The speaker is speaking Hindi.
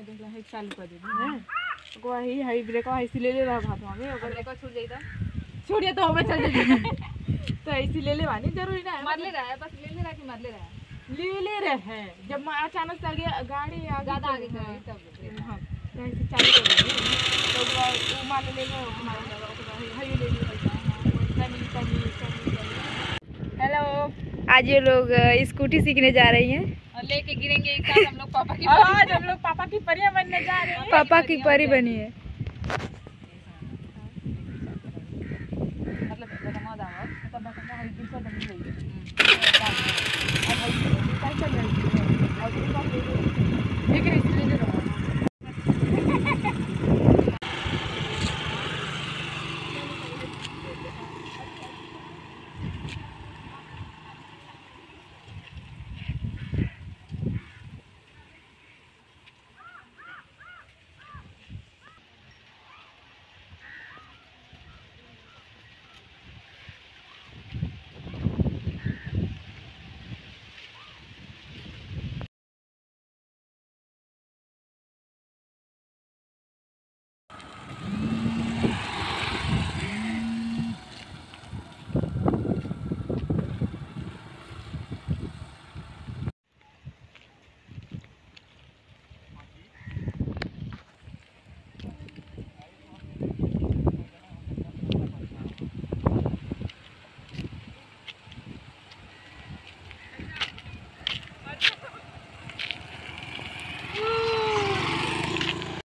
है देखला है चालू कर दे हैं को ही हाई ब्रेक ऐसे ले ले रहा भात हमें अगर ब्रेक छूट जाई तो छोड़िए तो हमें चल जाए तो ऐसे ले ले वानी जरूरी ना है मार ले रहा है बस ले ले रहा कि मार ले रहा है ले रहे हैं जब अचानक से आगे गाड़ी ज्यादा आगे गई तब हां तो ऐसे चालू कर देंगे तो वो मान ले ले हाई ले ले हेलो आज ये लोग स्कूटी सीखने जा रही हैं और लेके गिरेंगे एक साथ हम लोग पापा की आज हम लोग पापा की परियां बनने जा रहे हैं पापा की परी बनी है मतलब बदमा दावा तब बस हाई दूसरा बन गई अब हाई काय चल रही है और दूसरा एक